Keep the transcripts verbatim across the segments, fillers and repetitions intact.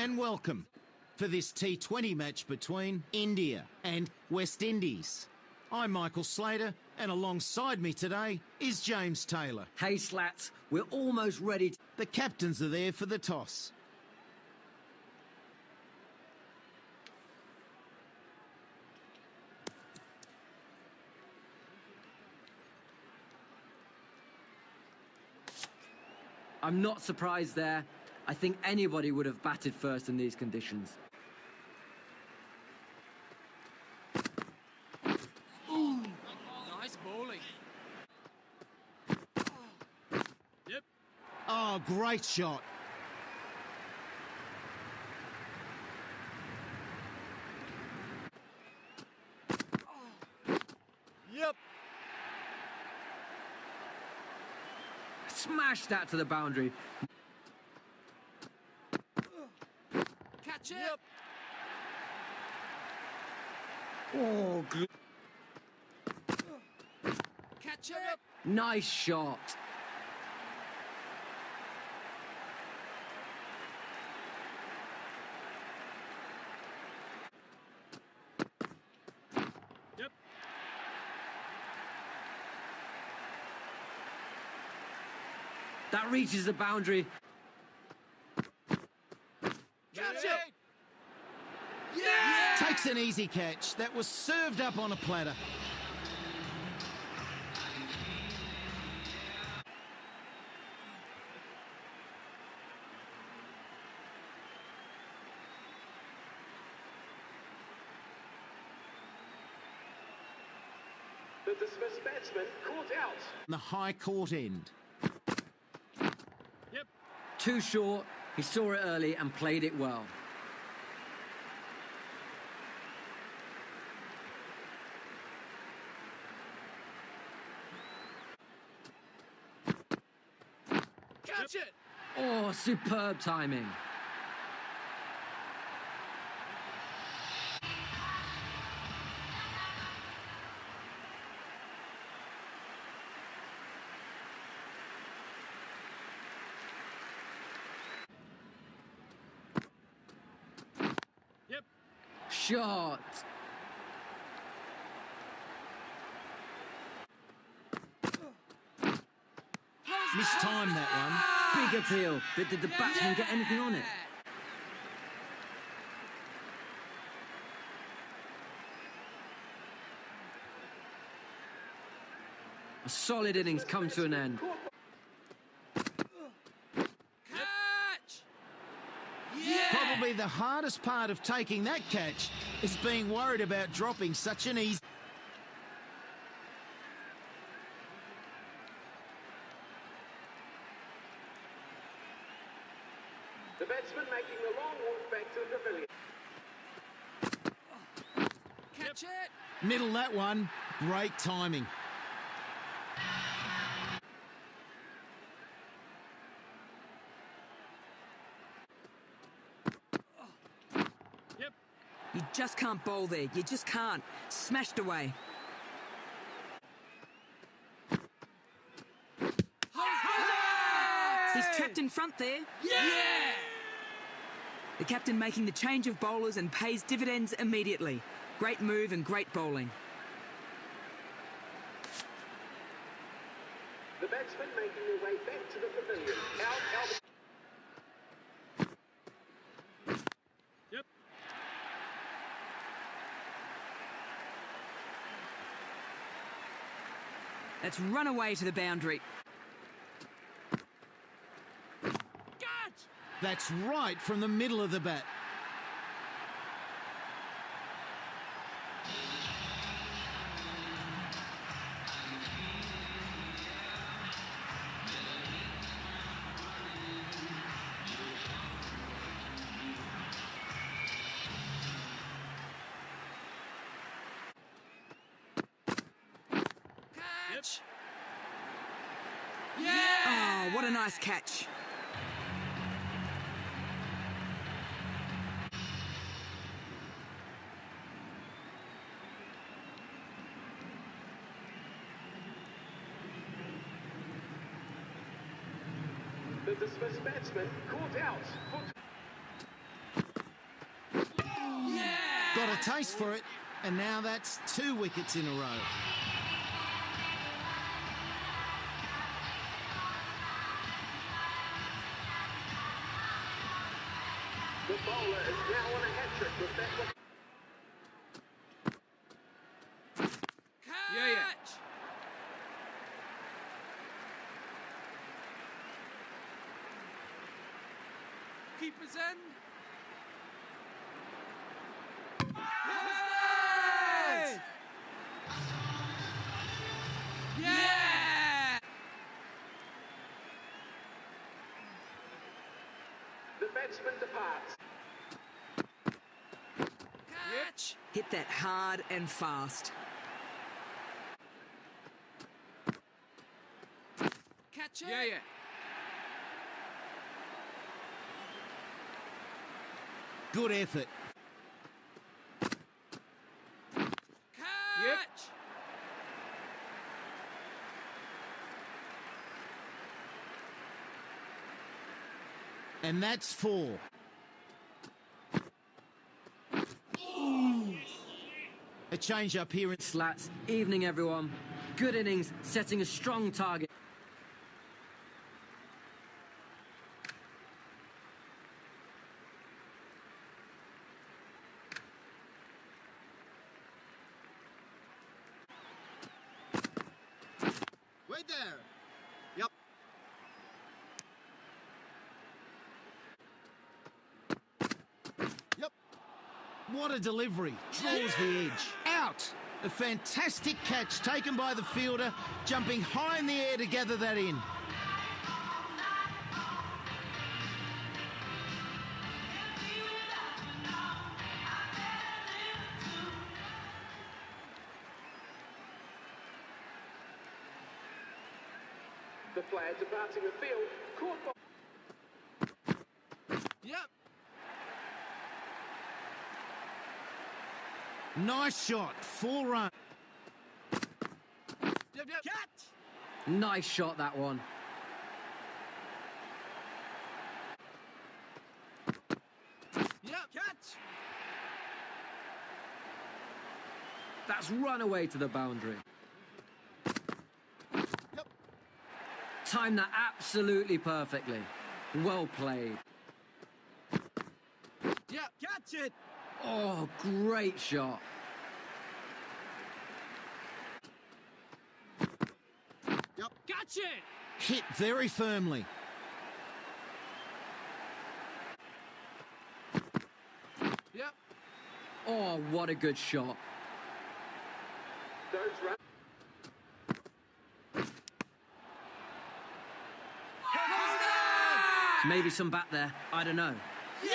and welcome for this T twenty match between India and West Indies. I'm Michael Slater, and alongside me today is James Taylor. Hey Slats, we're almost ready. To the captains are there for the toss. I'm not surprised there. I think anybody would have batted first in these conditions. Ooh, nice bowling. Yep. Oh, great shot. Yep. Smash that to the boundary. Catch it. Yep. Oh, good. Catch it. Nice shot. Yep. That reaches the boundary. Catch it. Yeah! Takes an easy catch. That was served up on a platter. The dismissed batsman caught out. The high court end. Yep. Too short. He saw it early and played it well. Catch it. Oh, superb timing. Yep. Shot. Mistimed that one. Big appeal, but did the batsman get anything on it? A solid innings come to an end. Catch. Yeah. Probably the hardest part of taking that catch is being worried about dropping such an easy... The batsman making the long walk back to the pavilion. Catch it. Middle that one. Great timing. Yep. You just can't bowl there. You just can't. Smashed away. He's trapped in front there. Yeah. The captain making the change of bowlers and pays dividends immediately. Great move and great bowling. The batsman making their way back to the pavilion. Out, out. Yep. Let's run away to the boundary. Catch. That's right from the middle of the bat. Catch. Yeah. Oh, what a nice catch. The dismissed batsman caught out. Foot. Got a taste for it, and now that's two wickets in a row. The bowler is now on a hat-trick with that one. Catch! Yeah, yeah. Keeper's end. Yes! Yeah! The batsman departs. Catch! Hit that hard and fast. Catch it! Yeah, yeah. Good effort. Catch! And that's four. A change up here in Slats, evening everyone. Good innings, setting a strong target. Wait there. Yep. Yep. What a delivery. Draws the edge. Out. A fantastic catch taken by the fielder, jumping high in the air to gather that in. The flag departing the field, caught by... Yep. Nice shot. Four run. Yep, yep. Catch! Nice shot, that one. Yep. Catch! That's run away to the boundary. Yep. Timed that absolutely perfectly. Well played. Yep. Catch it! Oh, great shot. Yep. Catch it! Hit very firmly. Yep. Oh, what a good shot. those runs. Maybe some bat there. I don't know. Yeah!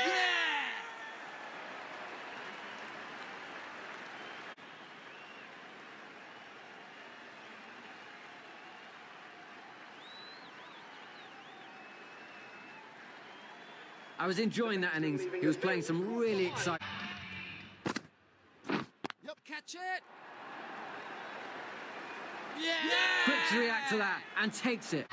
I was enjoying that innings. He was playing some really exciting... Yep. Catch it! Yeah! Quick to react to that and takes it.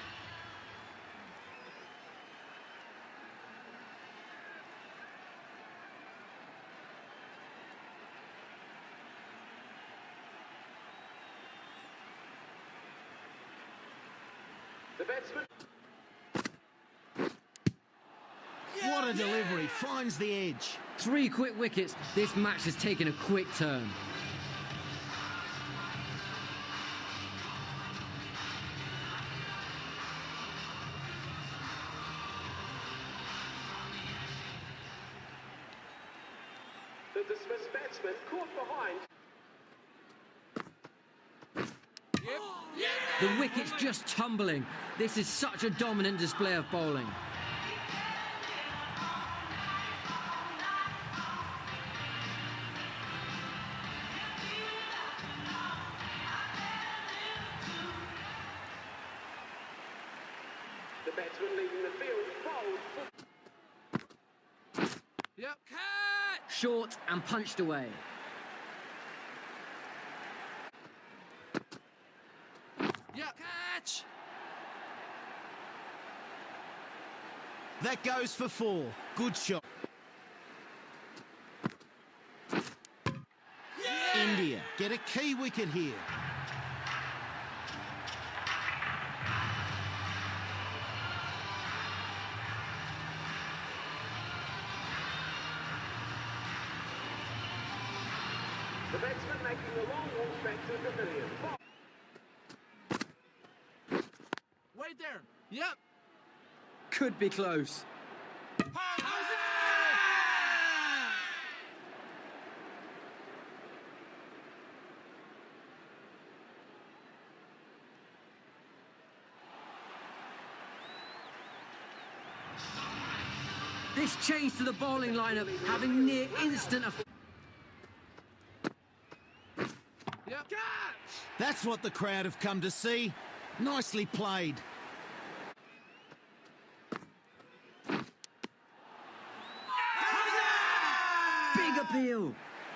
The batsman... What a delivery. Finds the edge. Three quick wickets. This match has taken a quick turn. The dismissed batsman caught behind. Yep. Yeah! The wicket's just tumbling. This is such a dominant display of bowling. The batsman leaving the field, bowled. Yep. Catch! Short and punched away. Yep. Catch! That goes for four. Good shot. India get a key wicket here. The batsman making the long walk back to the pavilion. Wait there. Yep. Could be close. This change to the bowling lineup having near instant effect. Yep. Catch! That's what the crowd have come to see. Nicely played. Big appeal.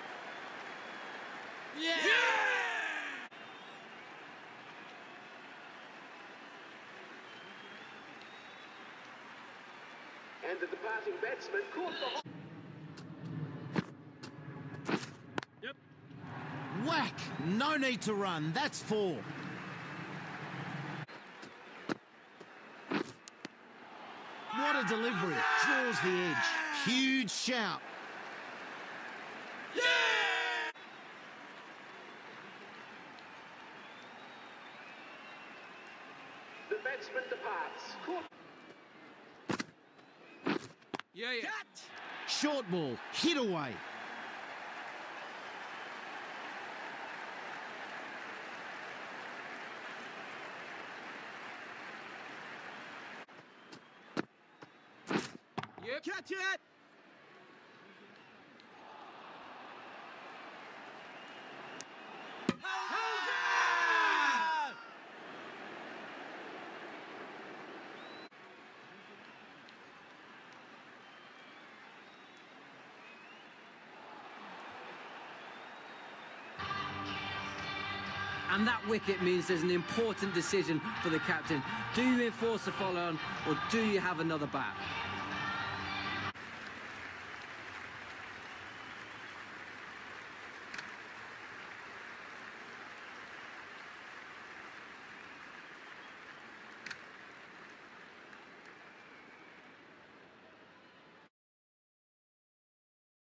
Yeah! And the departing batsman caught the... Yep. Whack! No need to run. That's four. What a delivery. Draws the edge. Huge shout. Yeah! The batsman departs. Caught... Yeah, yeah. Catch! Short ball. Hit away. Yep. Catch it! And that wicket means there's an important decision for the captain. Do you enforce the follow-on or do you have another bat?